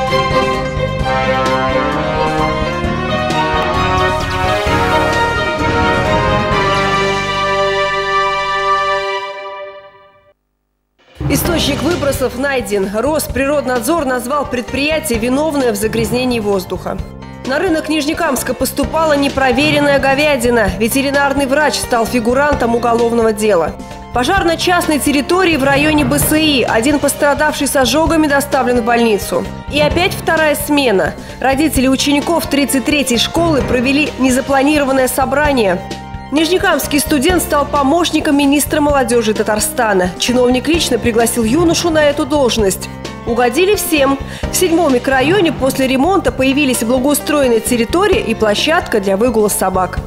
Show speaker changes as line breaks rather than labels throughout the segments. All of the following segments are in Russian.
Источник выбросов найден. Росприроднадзор назвал предприятие, виновное в загрязнении воздуха. На рынок Нижнекамска поступала непроверенная говядина. Ветеринарный врач стал фигурантом уголовного дела. Пожар на частной территории в районе БСИ. Один пострадавший с ожогами доставлен в больницу. И опять вторая смена. Родители учеников 33-й школы провели незапланированное собрание. Нижнекамский студент стал помощником министра молодежи Татарстана. Чиновник лично пригласил юношу на эту должность. Угодили всем. В 7-м микрорайоне после ремонта появились благоустроенная территория и площадка для выгула собак.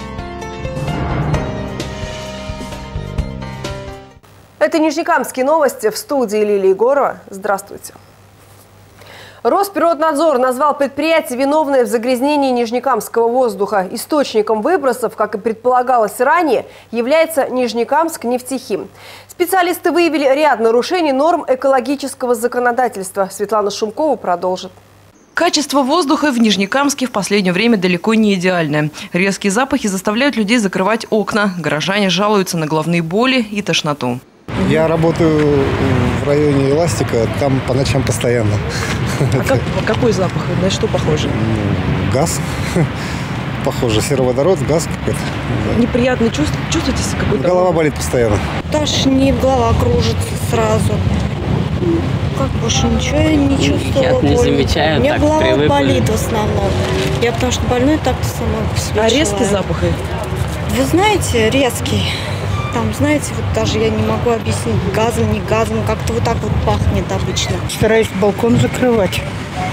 Это Нижнекамские новости, в студии Лилия Егорова. Здравствуйте. Росприроднадзор назвал предприятие, виновное в загрязнении нижнекамского воздуха. Источником выбросов, как и предполагалось ранее, является Нижнекамск нефтехим. Специалисты выявили ряд нарушений норм экологического законодательства. Светлана Шумкова продолжит.
Качество воздуха в Нижнекамске в последнее время далеко не идеальное. Резкие запахи заставляют людей закрывать окна. Горожане жалуются на головные боли и тошноту.
Я работаю в районе Эластика, там по ночам постоянно.
А какой запах? На что похоже?
Газ. Похоже, сероводород, газ какой-то.
Неприятно чувствуете какой-то?
Голова болит постоянно.
Тошнит, голова кружится сразу. Как больше ничего я не чувствовала.
Я не замечаю,
у меня
так
голова
привыкли.
болит в основном. Я потому что больной так-то сама по себе.
А резкий запах?
Вы знаете, резкий. Там, знаете, вот даже я не могу объяснить, газом, не газом, как-то вот так вот пахнет обычно.
Стараюсь балкон закрывать.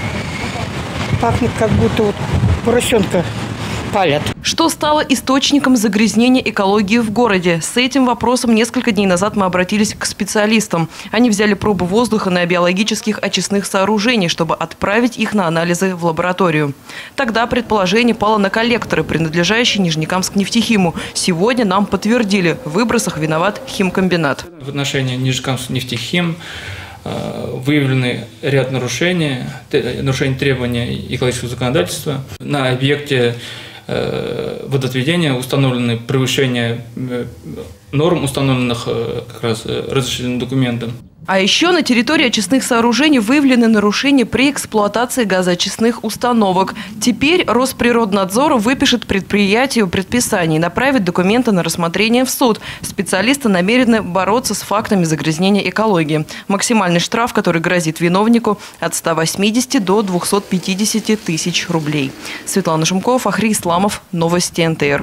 Пахнет, как будто вот поросенка палят.
Что стало источником загрязнения экологии в городе? С этим вопросом несколько дней назад мы обратились к специалистам. Они взяли пробы воздуха на биологических очистных сооружениях, чтобы отправить их на анализы в лабораторию. Тогда предположение пало на коллекторы, принадлежащие Нижнекамск-нефтехиму. Сегодня нам подтвердили, в выбросах виноват химкомбинат.
В отношении Нижнекамск-нефтехим выявлены ряд нарушений требований экологического законодательства. На объекте водоотведения установлены превышение норм, установленных как раз разрешительным документом.
А еще на территории очистных сооружений выявлены нарушения при эксплуатации газоочистных установок. Теперь Росприроднадзор выпишет предприятию предписание и направит документы на рассмотрение в суд. Специалисты намерены бороться с фактами загрязнения экологии. Максимальный штраф, который грозит виновнику, от 180 до 250 тысяч рублей. Светлана Шумкова, Фахри Исламов, Новости НТР.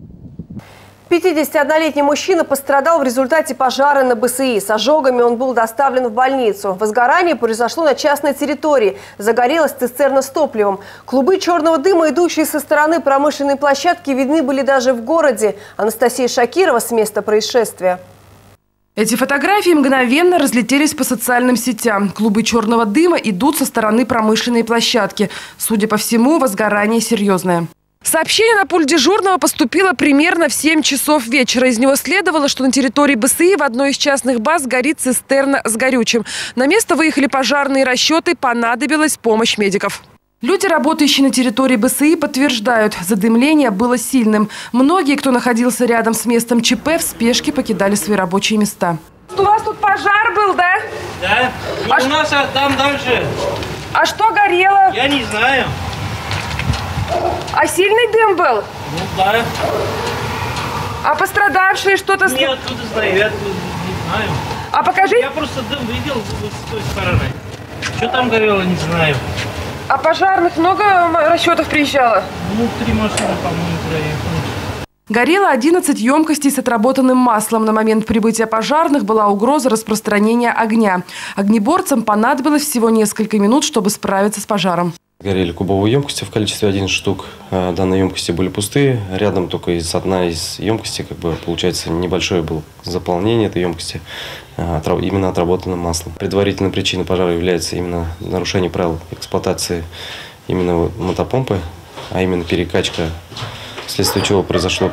51-летний мужчина пострадал в результате пожара на БСИ. С ожогами он был доставлен в больницу. Возгорание произошло на частной территории. Загорелась цистерна с топливом. Клубы черного дыма, идущие со стороны промышленной площадки, видны были даже в городе. Анастасия Шакирова с места происшествия.
Эти фотографии мгновенно разлетелись по социальным сетям. Клубы черного дыма идут со стороны промышленной площадки. Судя по всему, возгорание серьезное. Сообщение на пульт дежурного поступило примерно в 7 часов вечера. Из него следовало, что на территории БСИ в одной из частных баз горит цистерна с горючим. На место выехали пожарные расчеты, понадобилась помощь медиков. Люди, работающие на территории БСИ, подтверждают, задымление было сильным. Многие, кто находился рядом с местом ЧП, в спешке покидали свои рабочие места. У вас тут пожар был, да?
Да. У нас там дальше.
А что горело?
Я не знаю.
А сильный дым был?
Ну да.
А пострадавшие что-то...
Не оттуда знаю, я не знаю.
А покажи.
Я просто дым видел с той стороны. Что там горело, не знаю.
А пожарных много расчетов приезжало?
Ну, 3 машины, по-моему, проехали.
Горело 11 емкостей с отработанным маслом. На момент прибытия пожарных была угроза распространения огня. Огнеборцам понадобилось всего несколько минут, чтобы справиться с пожаром.
Горели кубовые емкости в количестве 11 штук. Данные емкости были пустые. Рядом только одна из емкостей, получается, небольшое было заполнение этой емкости именно отработанным маслом. Предварительной причиной пожара является именно нарушение правил эксплуатации именно мотопомпы, а именно перекачка, вследствие чего произошло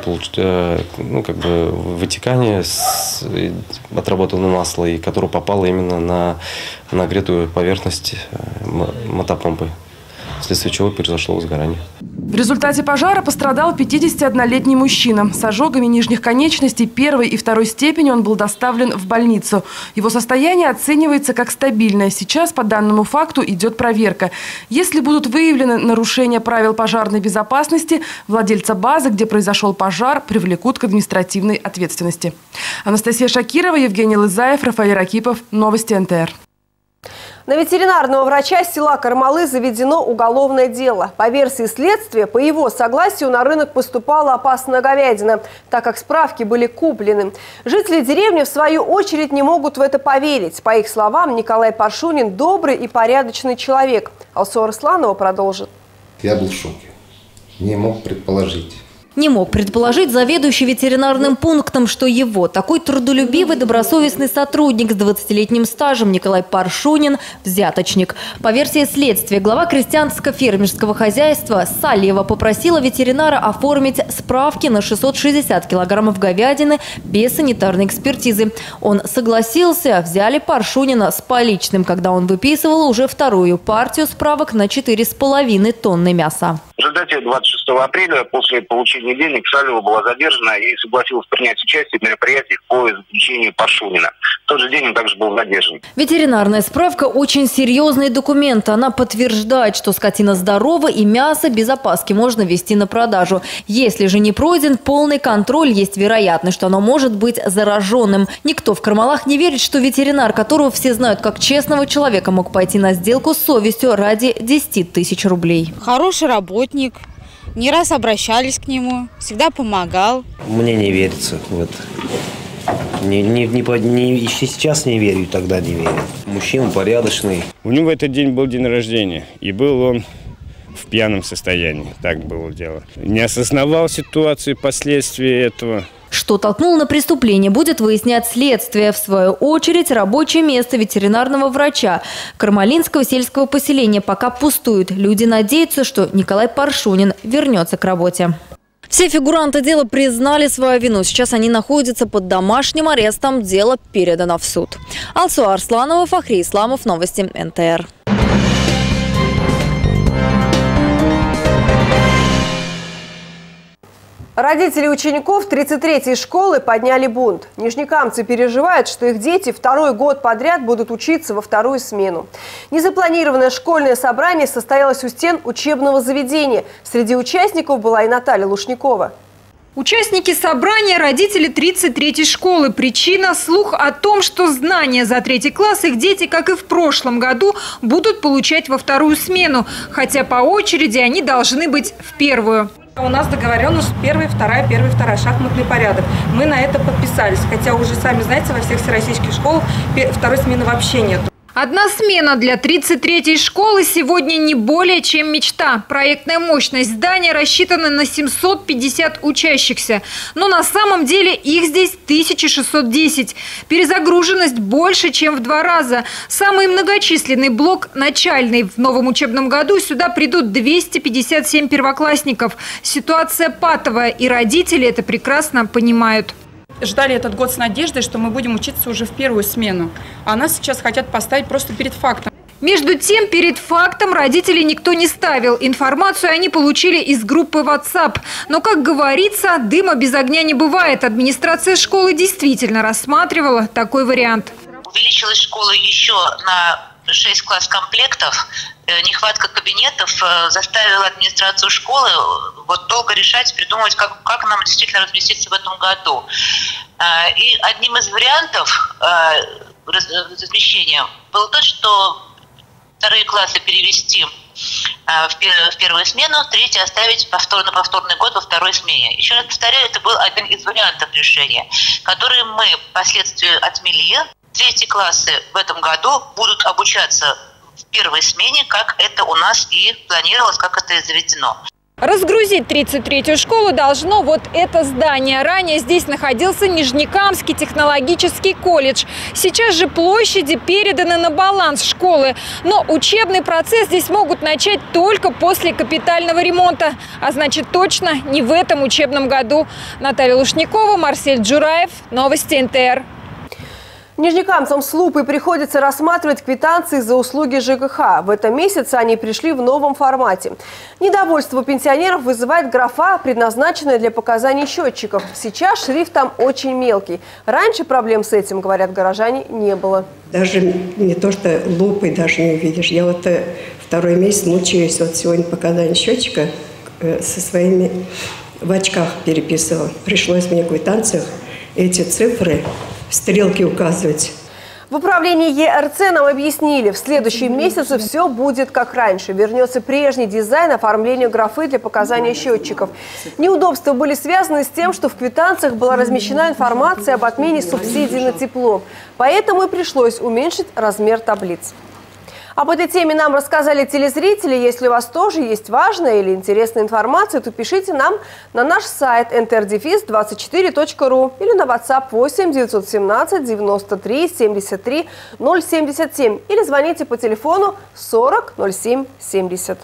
вытекание отработанного масла, и которое попало именно на нагретую поверхность мотопомпы, вследствие чего произошло возгорание.
В результате пожара пострадал 51-летний мужчина. С ожогами нижних конечностей первой и второй степени он был доставлен в больницу. Его состояние оценивается как стабильное. Сейчас по данному факту идет проверка. Если будут выявлены нарушения правил пожарной безопасности, владельца базы, где произошел пожар, привлекут к административной ответственности. Анастасия Шакирова, Евгений Лызаев, Рафаэль Ракипов. Новости НТР.
На ветеринарного врача села Кармалы заведено уголовное дело. По версии следствия, по его согласию на рынок поступала опасная говядина, так как справки были куплены. Жители деревни, в свою очередь, не могут в это поверить. По их словам, Николай Паршунин добрый и порядочный человек. Алсу Арсланова продолжит.
Я был в шоке. Не мог предположить.
Не мог предположить заведующий ветеринарным пунктом, что его, такой трудолюбивый, добросовестный сотрудник с 20-летним стажем Николай Паршунин – взяточник. По версии следствия, глава крестьянско-фермерского хозяйства Сальева попросила ветеринара оформить справки на 660 килограммов говядины без санитарной экспертизы. Он согласился, взяли Паршунина с поличным, когда он выписывал уже вторую партию справок на 4,5 тонны мяса.
В результате 26 апреля после получения денег Сальева была задержана и согласилась принять участие в мероприятиях по заключению Паршунина. В тот же день он также был задержан.
Ветеринарная справка – очень серьезный документ. Она подтверждает, что скотина здорова и мясо без опаски можно везти на продажу. Если же не пройден полный контроль, есть вероятность, что оно может быть зараженным. Никто в Кармалах не верит, что ветеринар, которого все знают как честного человека, мог пойти на сделку с совестью ради 10 тысяч рублей.
Хороший работник. Не раз обращались к нему, всегда помогал.
Мне не верится. Вот. Еще сейчас не верю, тогда не верю. Мужчина порядочный.
У него в этот день был день рождения, и был он в пьяном состоянии. Так было дело. Не осознавал ситуацию и последствия этого.
Что толкнуло на преступление, будет выяснять следствие. В свою очередь, рабочее место ветеринарного врача Кармалинского сельского поселения пока пустует. Люди надеются, что Николай Паршунин вернется к работе. Все фигуранты дела признали свою вину. Сейчас они находятся под домашним арестом. Дело передано в суд. Алсу Арсланова, Фахри Исламов. Новости НТР.
Родители учеников 33-й школы подняли бунт. Нижнекамцы переживают, что их дети второй год подряд будут учиться во вторую смену. Незапланированное школьное собрание состоялось у стен учебного заведения. Среди участников была и Наталья Лушникова.
Участники собрания – родители 33-й школы. Причина – слух о том, что знания за 3-й класс их дети, как и в прошлом году, будут получать во вторую смену. Хотя по очереди они должны быть в первую.
У нас договоренность первая, вторая, шахматный порядок. Мы на это подписались, хотя уже, сами знаете, во всех всероссийских школах второй смены вообще нет.
Одна смена для 33-й школы сегодня не более чем мечта. Проектная мощность здания рассчитана на 750 учащихся. Но на самом деле их здесь 1610. Перезагруженность больше, чем в 2 раза. Самый многочисленный блок начальный. В новом учебном году сюда придут 257 первоклассников. Ситуация патовая, и родители это прекрасно понимают.
Ждали этот год с надеждой, что мы будем учиться уже в первую смену. А нас сейчас хотят поставить просто перед фактом.
Между тем, перед фактом родителей никто не ставил. Информацию они получили из группы WhatsApp. Но, как говорится, дыма без огня не бывает. Администрация школы действительно рассматривала такой вариант.
Увеличилась школа еще на 6 класс-комплектов. Нехватка кабинетов заставила администрацию школы долго решать, придумывать, как нам действительно разместиться в этом году. И одним из вариантов размещения был тот, что 2-е классы перевести в первую смену, 3-й оставить на повторный год во второй смене. Еще раз повторяю, это был один из вариантов решения, который мы впоследствии отмели. 3-е классы в этом году будут обучаться в первой смене, как это у нас и планировалось, как это и заведено.
Разгрузить 33-ю школу должно вот это здание. Ранее здесь находился Нижнекамский технологический колледж. Сейчас же площади переданы на баланс школы. Но учебный процесс здесь могут начать только после капитального ремонта. А значит, точно не в этом учебном году. Наталья Лушникова, Марсель Джураев. Новости НТР.
Нижнекамцам с лупой приходится рассматривать квитанции за услуги ЖКХ. В этом месяце они пришли в новом формате. Недовольство пенсионеров вызывает графа, предназначенная для показаний счетчиков. Сейчас шрифт там очень мелкий. Раньше проблем с этим, говорят горожане, не было.
Даже не то, что лупой даже не увидишь. Я вот второй месяц мучаюсь. Вот сегодня показания счетчика со своими в очках переписывала. Пришлось мне в квитанциях эти цифры, стрелки указывать.
В управлении ЕРЦ нам объяснили, в следующем месяце все будет как раньше. Вернется прежний дизайн оформления графы для показания счетчиков. Неудобства были связаны с тем, что в квитанциях была размещена информация об отмене субсидий на тепло. Поэтому и пришлось уменьшить размер таблиц. Об этой теме нам рассказали телезрители. Если у вас тоже есть важная или интересная информация, то пишите нам на наш сайт ntrdefis24.ru или на WhatsApp 8 917 93 73 077 или звоните по телефону 40 07 70.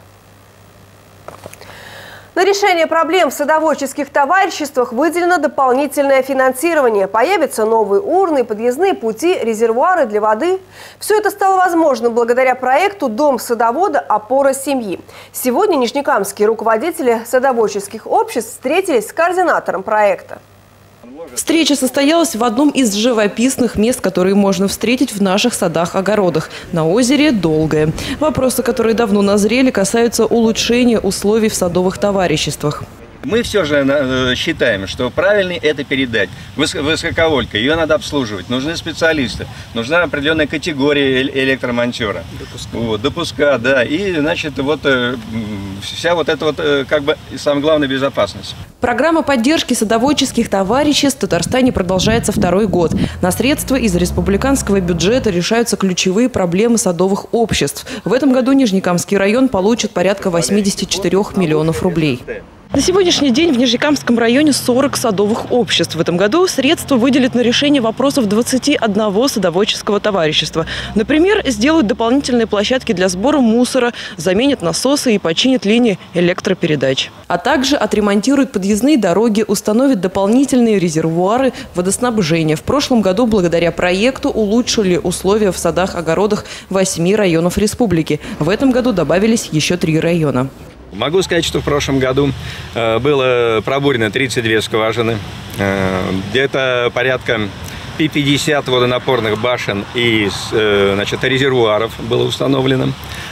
На решение проблем в садоводческих товариществах выделено дополнительное финансирование. Появятся новые урны, подъездные пути, резервуары для воды. Все это стало возможным благодаря проекту «Дом садовода. Опора семьи». Сегодня нижнекамские руководители садоводческих обществ встретились с координатором проекта.
Встреча состоялась в одном из живописных мест, которые можно встретить в наших садах-огородах – на озере Долгое. Вопросы, которые давно назрели, касаются улучшения условий в садовых товариществах.
Мы все же считаем, что правильно это передать. Высоковольтка, ее надо обслуживать, нужны специалисты, нужна определенная категория электромонтера. Допуска, да, и, значит, вот вся вот эта вот, как бы, самое главное, безопасность.
Программа поддержки садоводческих товариществ в Татарстане продолжается второй год. На средства из республиканского бюджета решаются ключевые проблемы садовых обществ. В этом году Нижнекамский район получит порядка 84 миллионов рублей. На сегодняшний день в Нижнекамском районе 40 садовых обществ. В этом году средства выделят на решение вопросов 21 садоводческого товарищества. Например, сделают дополнительные площадки для сбора мусора, заменят насосы и починят линии электропередач. А также отремонтируют подъездные дороги, установят дополнительные резервуары водоснабжения. В прошлом году благодаря проекту улучшили условия в садах-огородах 8 районов республики. В этом году добавились еще 3 района.
Могу сказать, что в прошлом году было пробурено 32 скважины, где-то порядка 50 водонапорных башен и, значит, резервуаров было установлено,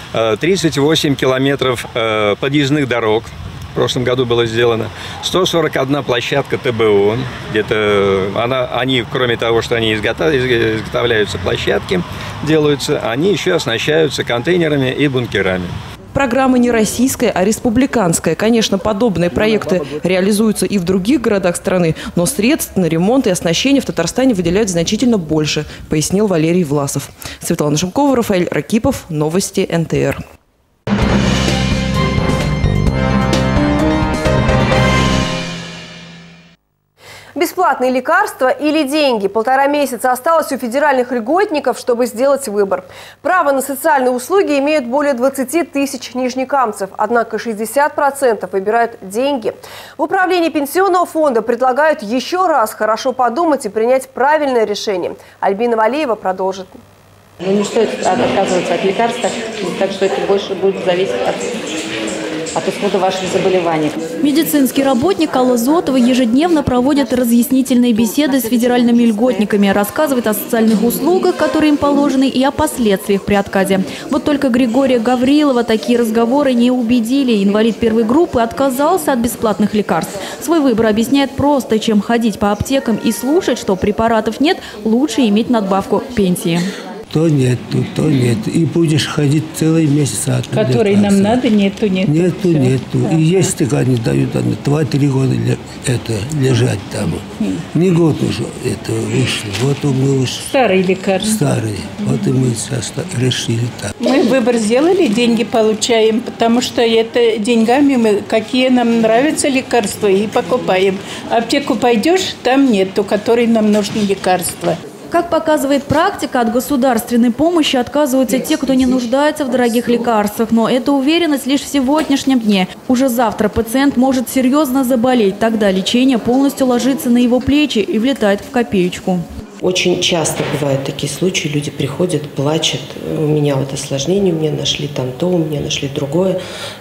38 километров подъездных дорог в прошлом году было сделано, 141 площадка ТБО, где-то они, кроме того, что они изготовляются площадки, делаются, они еще оснащаются контейнерами и бункерами.
Программа не российская, а республиканская. Конечно, подобные проекты реализуются и в других городах страны, но средств на ремонт и оснащение в Татарстане выделяют значительно больше, пояснил Валерий Власов. Светлана Шимкова, Рафаэль Ракипов. Новости НТР.
Бесплатные лекарства или деньги? 1,5 месяца осталось у федеральных льготников, чтобы сделать выбор. Право на социальные услуги имеют более 20 тысяч нижнекамцев, однако 60% выбирают деньги. В управлении пенсионного фонда предлагают еще раз хорошо подумать и принять правильное решение. Альбина Валеева продолжит.
Не стоит отказываться от лекарств, так что это больше будет зависеть от исхода ваших заболеваний.
Медицинский работник Алла Зотова ежедневно проводит разъяснительные беседы с федеральными льготниками, рассказывает о социальных услугах, которые им положены, и о последствиях при отказе. Вот только Григория Гаврилова такие разговоры не убедили. Инвалид первой группы отказался от бесплатных лекарств. Свой выбор объясняет просто: чем ходить по аптекам и слушать, что препаратов нет, лучше иметь надбавку к пенсии.
То нету, то нет. И будешь ходить целый месяц.
Который нам надо, нету.
Нету. И если они дают 2-3 года лежать там. Не год уже это вышло. Вот мы уже.
Старые лекарства.
Старые. Вот и мы сейчас решили так.
Мы выбор сделали, деньги получаем, потому что это деньгами мы, какие нам нравятся лекарства, и покупаем. В аптеку пойдешь, там нету, которые нам нужны лекарства.
Как показывает практика, от государственной помощи отказываются те, кто не нуждается в дорогих лекарствах. Но это уверенность лишь в сегодняшнем дне. Уже завтра пациент может серьезно заболеть. Тогда лечение полностью ложится на его плечи и влетает в копеечку.
Очень часто бывают такие случаи, люди приходят, плачут, у меня вот осложнение, у меня нашли там то, у меня нашли другое,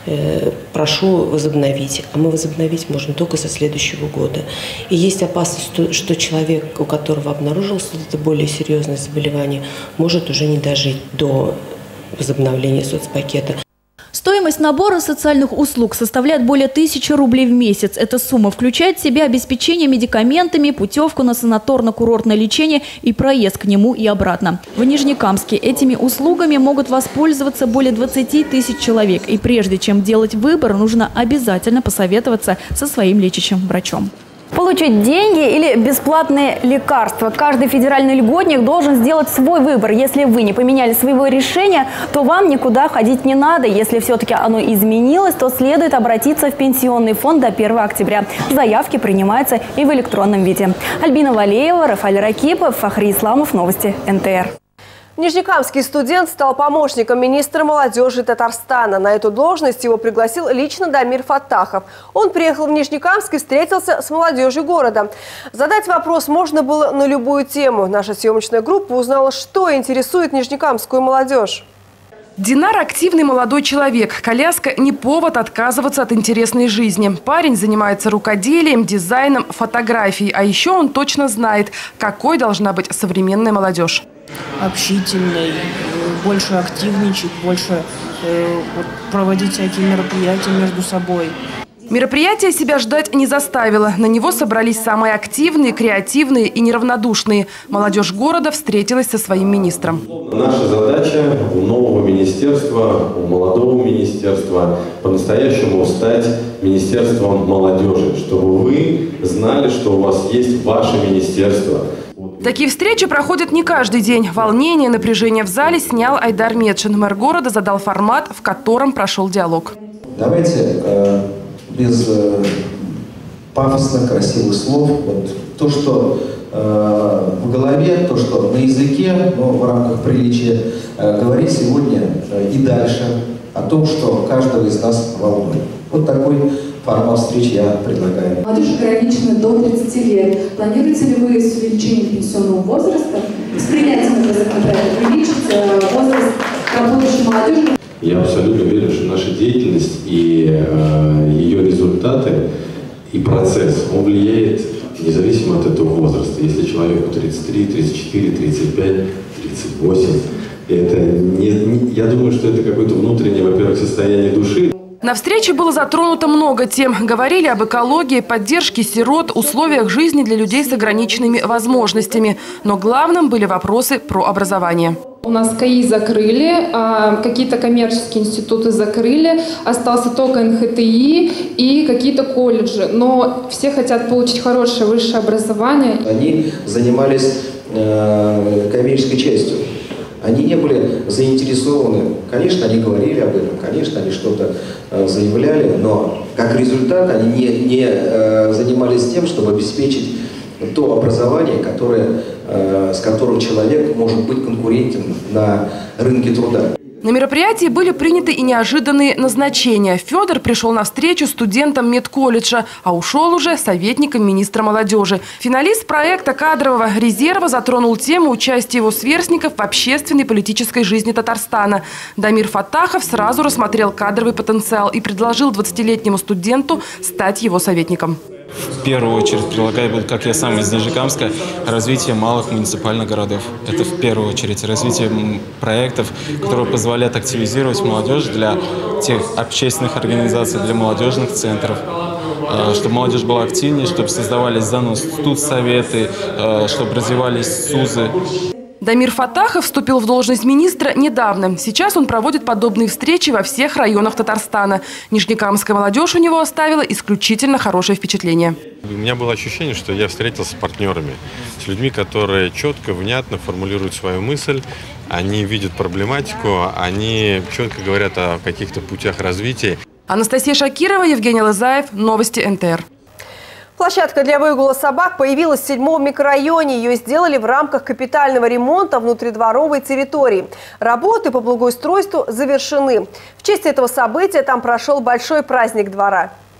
прошу возобновить. А мы возобновить можем только со следующего года. И есть опасность, что человек, у которого обнаружилось это более серьезное заболевание, может уже не дожить до возобновления соцпакета.
Стоимость набора социальных услуг составляет более 1000 рублей в месяц. Эта сумма включает в себя обеспечение медикаментами, путевку на санаторно-курортное лечение и проезд к нему и обратно. В Нижнекамске этими услугами могут воспользоваться более 20 тысяч человек. И прежде чем делать выбор, нужно обязательно посоветоваться со своим лечащим врачом. Получить деньги или бесплатные лекарства. Каждый федеральный льготник должен сделать свой выбор. Если вы не поменяли своего решения, то вам никуда ходить не надо. Если все-таки оно изменилось, то следует обратиться в пенсионный фонд до 1 октября. Заявки принимаются и в электронном виде. Альбина Валеева, Рафаэль Ракипов, Фахри Исламов. Новости НТР.
Нижнекамский студент стал помощником министра молодежи Татарстана. На эту должность его пригласил лично Дамир Фаттахов. Он приехал в Нижнекамск и встретился с молодежью города. Задать вопрос можно было на любую тему. Наша съемочная группа узнала, что интересует нижнекамскую молодежь.
Динар – активный молодой человек. Коляска – не повод отказываться от интересной жизни. Парень занимается рукоделием, дизайном, фотографией. А еще он точно знает, какой должна быть современная молодежь.
Общительной, больше активничать, больше проводить всякие мероприятия между собой.
Мероприятие себя ждать не заставило. На него собрались самые активные, креативные и неравнодушные. Молодежь города встретилась со своим министром.
Наша задача у нового министерства, у молодого министерства по-настоящему стать министерством молодежи, чтобы вы знали, что у вас есть ваше министерство.
Такие встречи проходят не каждый день. Волнение, напряжение в зале снял Айдар Медшин. Мэр города задал формат, в котором прошел диалог.
Давайте без пафосных, красивых слов. Вот, то, что в голове, то, что на языке, но в рамках приличия, говорить сегодня и дальше о том, что каждого из нас волнует. Вот такой формат встречи я предлагаю.
Молодежь ограничена до 30 лет. Планируете ли вы с увеличением пенсионного возраста, с принятием этого законопроекта, увеличить возраст работающей молодежи?
Я абсолютно уверен, что наша деятельность и ее результаты и процесс, он влияет независимо от этого возраста. Если человеку 33, 34, 35, 38, это я думаю, что это какое-то внутреннее, во-первых, состояние души.
На встрече было затронуто много тем. Говорили об экологии, поддержке сирот, условиях жизни для людей с ограниченными возможностями. Но главным были вопросы про образование.
У нас КАИ закрыли, какие-то коммерческие институты закрыли, остался только НХТИ и какие-то колледжи. Но все хотят получить хорошее высшее образование.
Они занимались коммерческой частью. Они не были заинтересованы. Конечно, они говорили об этом, конечно, они что-то заявляли, но как результат они не занимались тем, чтобы обеспечить то образование, с которым человек может быть конкурентен на рынке труда.
На мероприятии были приняты и неожиданные назначения. Федор пришел на встречу студентам медколледжа, а ушел уже советником министра молодежи. Финалист проекта кадрового резерва затронул тему участия его сверстников в общественной и политической жизни Татарстана. Дамир Фаттахов сразу рассмотрел кадровый потенциал и предложил 20-летнему студенту стать его советником.
В первую очередь предлагаю, как я сам из Нижнекамска, развитие малых муниципальных городов. Это в первую очередь развитие проектов, которые позволяют активизировать молодежь для тех общественных организаций, для молодежных центров, чтобы молодежь была активнее, чтобы создавались заново студсоветы, чтобы развивались СУЗы.
Дамир Фаттахов вступил в должность министра недавно. Сейчас он проводит подобные встречи во всех районах Татарстана. Нижнекамская молодежь у него оставила исключительно хорошее впечатление.
У меня было ощущение, что я встретился с партнерами, с людьми, которые четко, внятно формулируют свою мысль, они видят проблематику, они четко говорят о каких-то путях развития.
Анастасия Шакирова, Евгений Лызаев. Новости НТР.
Площадка для выгула собак появилась в 7-м микрорайоне. Ее сделали в рамках капитального ремонта внутридворовой территории. Работы по благоустройству завершены. В честь этого события там прошел большой праздник двора.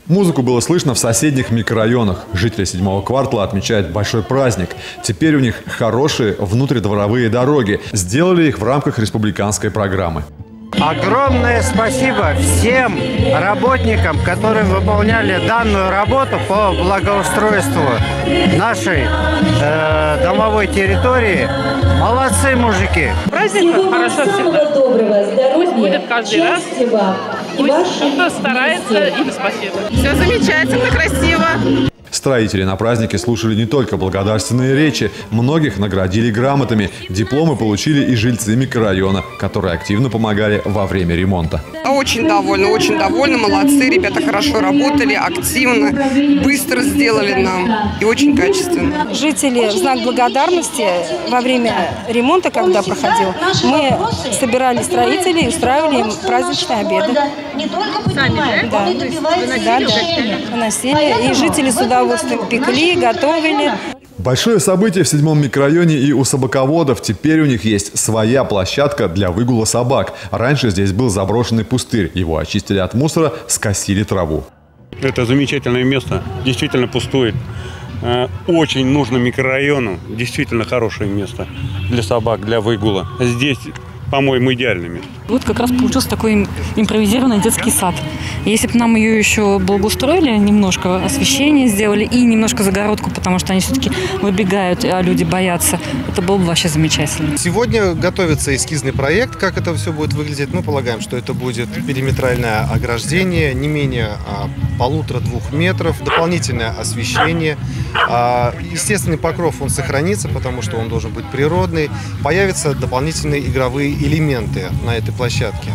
Музыку было слышно в соседних микрорайонах. Жители 7-го квартала отмечают большой праздник. Теперь у них хорошие внутридворовые дороги. Сделали их в рамках республиканской программы.
Огромное спасибо всем работникам, которые выполняли данную работу по благоустройству нашей домовой территории. Молодцы, мужики!
Праздник хорошо всегда. Пусть будет каждый раз. Пусть кто старается, им спасибо. Все замечательно, красиво.
Строители на празднике слушали не только благодарственные речи, многих наградили грамотами. Дипломы получили и жильцы микрорайона, которые активно помогали во время ремонта.
Очень довольны, молодцы, ребята хорошо работали, активно, быстро сделали нам и очень качественно.
Жители в знак благодарности во время ремонта, когда проходил, мы собирали строителей и устраивали им праздничные обеды.
Сами,
да? Да. Выносили. И жители с удовольствием пекли, готовили.
Большое событие в 7-м микрорайоне и у собаководов. Теперь у них есть своя площадка для выгула собак. Раньше здесь был заброшенный пустырь. Его очистили от мусора, скосили траву.
Это замечательное место. Действительно пустует. Очень нужно микрорайону. Действительно хорошее место для собак, для выгула. Здесь, по-моему, идеальное место.
Вот как раз получился такой импровизированный детский сад. Если бы нам ее еще благоустроили, немножко освещение сделали и немножко загородку, потому что они все-таки выбегают, а люди боятся, это было бы вообще замечательно.
Сегодня готовится эскизный проект, как это все будет выглядеть. Мы полагаем, что это будет периметральное ограждение, не менее 1,5–2 метров, дополнительное освещение. Естественный покров, он сохранится, потому что он должен быть природный. Появятся дополнительные игровые элементы на этой площадке.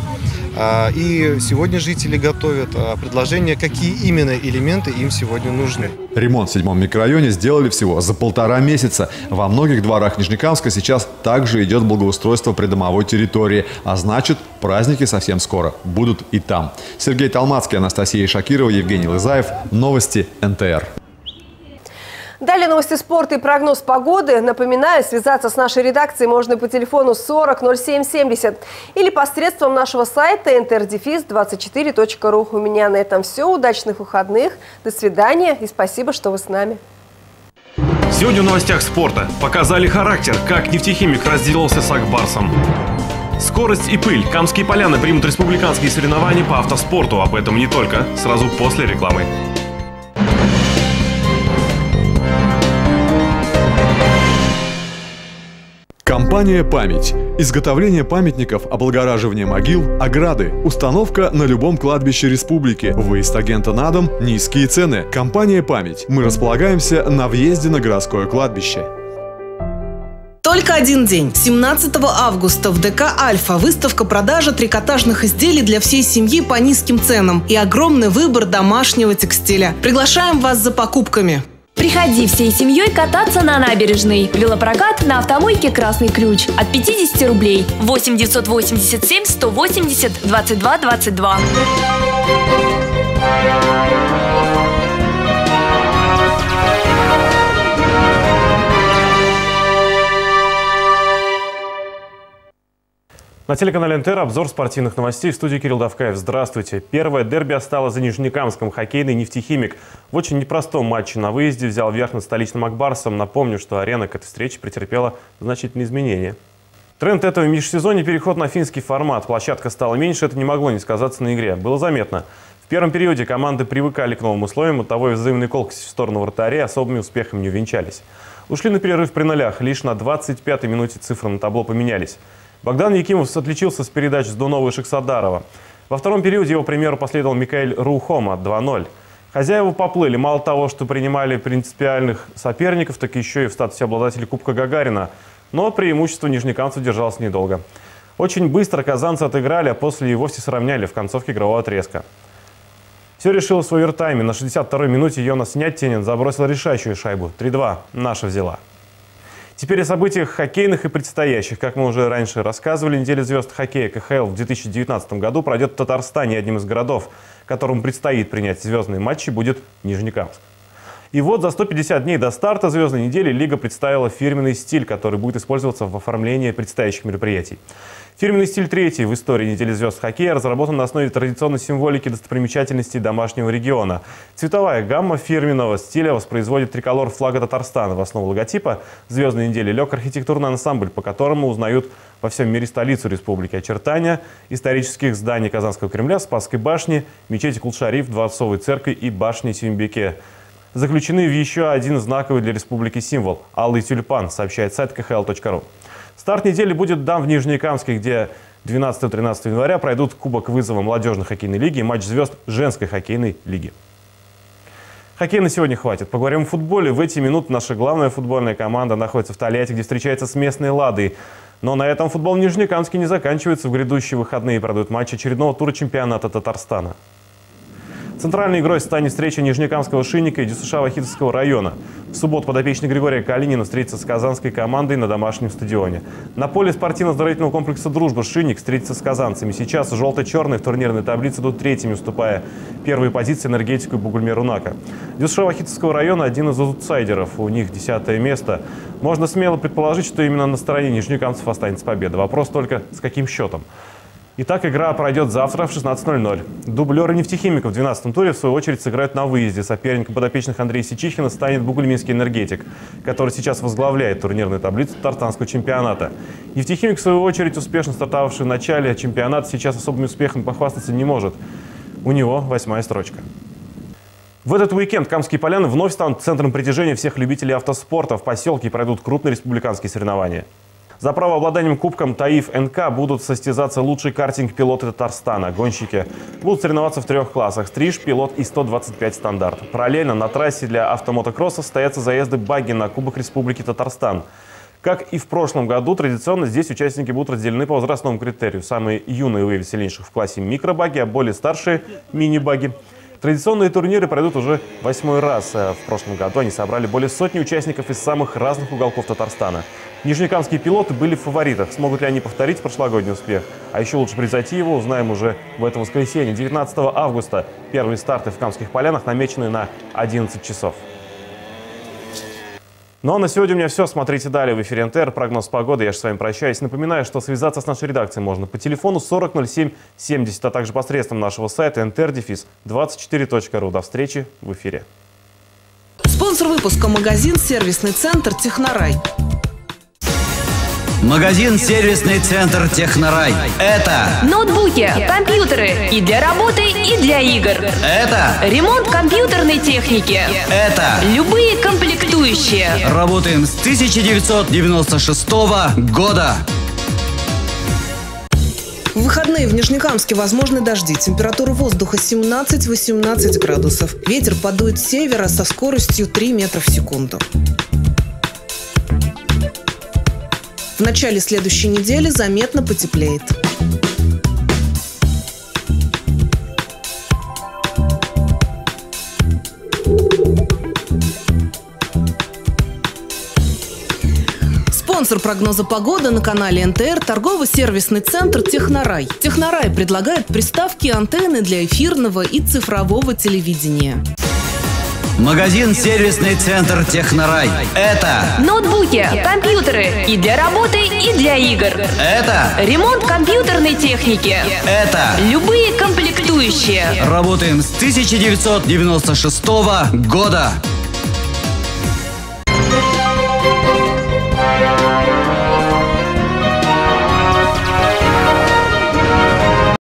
И сегодня жители готовят предложение, какие именно элементы им сегодня нужны.
Ремонт в 7-м микрорайоне сделали всего за 1,5 месяца. Во многих дворах Нижнекамска сейчас также идет благоустройство придомовой территории. А значит, праздники совсем скоро будут и там. Сергей Толмацкий, Анастасия Шакирова, Евгений Лызаев. Новости НТР.
Далее новости спорта и прогноз погоды. Напоминаю, связаться с нашей редакцией можно по телефону 40 07 70 или посредством нашего сайта ntr-24.ru. У меня на этом все. Удачных выходных. До свидания и спасибо, что вы с нами.
Сегодня в новостях спорта показали характер, как нефтехимик разделался с Акбарсом. Скорость и пыль. Камские поляны примут республиканские соревнования по автоспорту. Об этом не только. Сразу после рекламы.
Компания «Память». Изготовление памятников, облагораживание могил, ограды. Установка на любом кладбище республики. Выезд агента на дом, низкие цены. Компания «Память». Мы располагаемся на въезде на городское кладбище.
Только один день. 17 августа в ДК «Альфа» выставка-продажа трикотажных изделий для всей семьи по низким ценам и огромный выбор домашнего текстиля. Приглашаем вас за покупками.
Приходи всей семьей кататься на набережной. Велопрокат на автомойке «Красный ключ» от 50 рублей. 8 987 180 22 22.
На телеканале НТР обзор спортивных новостей. В студии Кирилл Давкаев. Здравствуйте. Первое дерби осталось за Нижнекамском. Хоккейный «Нефтехимик» в очень непростом матче на выезде взял верх над столичным Акбарсом. Напомню, что арена к этой встрече претерпела значительные изменения. Тренд этого межсезонья – переход на финский формат. Площадка стала меньше, это не могло не сказаться на игре. Было заметно. В первом периоде команды привыкали к новым условиям, оттого и взаимные колкости в сторону вратарей особыми успехами не увенчались. Ушли на перерыв при нулях. Лишь на 25-й минуте цифры на табло поменялись. Богдан Якимов отличился с передач с Дунова и Шиксадарова. Во втором периоде его примеру последовал Микаэль Рухома 2-0. Хозяева поплыли. Мало того, что принимали принципиальных соперников, так еще и в статусе обладателей Кубка Гагарина. Но преимущество нижнекамцев держалось недолго. Очень быстро казанцы отыграли, а после и вовсе сравняли в концовке игрового отрезка. Все решилось в овертайме. На 62-й минуте Йонас Няттинен забросил решающую шайбу. 3-2. Наша взяла. Теперь о событиях хоккейных и предстоящих. Как мы уже раньше рассказывали, неделя звезд хоккея КХЛ в 2019 году пройдет в Татарстане. Одним из городов, которому предстоит принять звездные матчи, будет Нижнекамск. И вот за 150 дней до старта звездной недели Лига представила фирменный стиль, который будет использоваться в оформлении предстоящих мероприятий. Фирменный стиль третий в истории недели звезд хоккея разработан на основе традиционной символики достопримечательностей домашнего региона. Цветовая гамма фирменного стиля воспроизводит триколор флага Татарстана. В основу логотипа звездной недели лег архитектурный ансамбль, по которому узнают во всем мире столицу республики. Очертания исторических зданий Казанского Кремля, Спасской башни, мечети Кул-Шариф, Дворцовой церкви и башни Сюмбике заключены в еще один знаковый для республики символ – алый тюльпан, сообщает сайт khl.ru. Старт недели будет дан в Нижнекамске, где 12-13 января пройдут Кубок вызова молодежной хоккейной лиги и матч звезд женской хоккейной лиги. Хоккей на сегодня хватит. Поговорим о футболе. В эти минуты наша главная футбольная команда находится в Тольятти, где встречается с местной «Ладой». Но на этом футбол в Нижнекамске не заканчивается. В грядущие выходные пройдут матчи очередного тура чемпионата Татарстана. Центральной игрой станет встреча Нижнекамского «Шинника» и Дюсуша-Вахитовского района. В субботу подопечный Григория Калинина встретится с казанской командой на домашнем стадионе. На поле спортивно-оздоровительного комплекса «Дружба» «Шинник» встретится с казанцами. Сейчас желто-черные в турнирной таблице идут третьими, уступая первые позиции энергетику и Бугульмер-Унака. Дюсуша-Вахитовского района один из аутсайдеров. У них 10-е место. Можно смело предположить, что именно на стороне нижнекамцев останется победа. Вопрос только, с каким счетом. Итак, игра пройдет завтра в 16:00. Дублеры нефтехимиков в 12-м туре, в свою очередь, сыграют на выезде. Соперником подопечных Андрея Сичихина станет Бугульминский энергетик, который сейчас возглавляет турнирную таблицу татарстанского чемпионата. Нефтехимик, в свою очередь, успешно стартовавший в начале чемпионата, сейчас особым успехом похвастаться не может. У него 8-я строчка. В этот уикенд Камские Поляны вновь станут центром притяжения всех любителей автоспорта. В поселке пройдут крупные республиканские соревнования. За право обладанием кубком ТАИФ НК будут состязаться лучшие картинг-пилоты Татарстана. Гонщики будут соревноваться в 3 классах: стриж, пилот и 125 стандарт. Параллельно на трассе для автомотокросса состоятся заезды багги на Кубок Республики Татарстан. Как и в прошлом году, традиционно здесь участники будут разделены по возрастному критерию. Самые юные вывели сильнейших в классе микробаги, а более старшие – мини-баги. Традиционные турниры пройдут уже 8-й раз. В прошлом году они собрали более сотни участников из самых разных уголков Татарстана. Нижнекамские пилоты были в фаворитах. Смогут ли они повторить прошлогодний успех? А еще лучше превзойти его, узнаем уже в это воскресенье, 19 августа. Первые старты в Камских Полянах намечены на 11 часов. Ну а на сегодня у меня все. Смотрите далее в эфире НТР. Прогноз погоды. Я же с вами прощаюсь. Напоминаю, что связаться с нашей редакцией можно по телефону 40 07 70, а также посредством нашего сайта ntr-24.ru. До встречи в эфире.
Спонсор выпуска — магазин «Сервисный центр Технорай».
Магазин «Сервисный центр Технорай». Это
ноутбуки, компьютеры и для работы, и для игр.
Это
ремонт компьютерной техники.
Это
любые комплектующие.
Работаем с 1996 года.
В выходные в Нижнекамске возможны дожди. Температура воздуха 17-18 градусов. Ветер подует с севера со скоростью 3 метра в секунду. В начале следующей недели заметно потеплеет. Спонсор прогноза погоды на канале НТР – торгово-сервисный центр «Технорай». «Технорай» предлагает приставки и антенны для эфирного и цифрового телевидения.
Магазин «Сервисный центр Технорай». Это
ноутбуки, компьютеры и для работы, и для игр.
Это
ремонт компьютерной техники.
Это
любые комплектующие.
Работаем с 1996 года.